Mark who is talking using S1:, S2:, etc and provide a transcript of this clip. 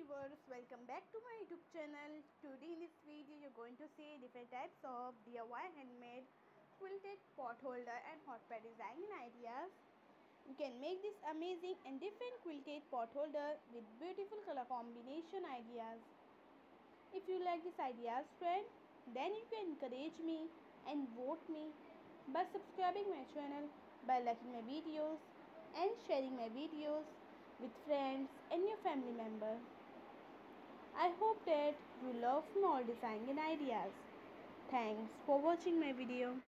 S1: viewers, welcome back to my YouTube channel. Today in this video you're going to see different types of DIY handmade quilted pot holder and hotpad design and ideas. You can make this amazing and different quilted pot holder with beautiful color combination ideas. If you like these ideas friend, then you can encourage me and vote me by subscribing my channel, by liking my videos and sharing my videos with friends and your family members. I hope that you love small design and ideas. Thanks for watching my video.